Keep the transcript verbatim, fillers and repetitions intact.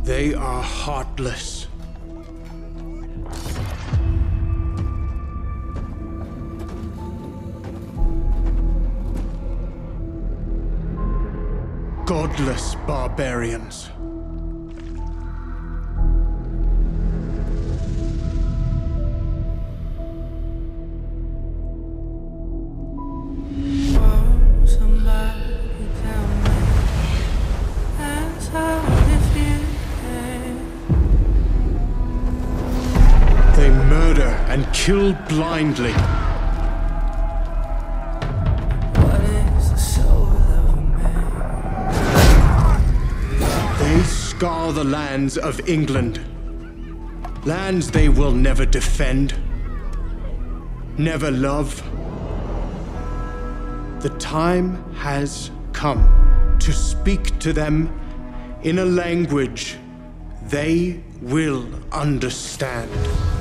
They are heartless. Godless barbarians. They murder and kill blindly. What is the soul of a man? They scar the lands of England. Lands they will never defend, never love. The time has come to speak to them in a language they will understand.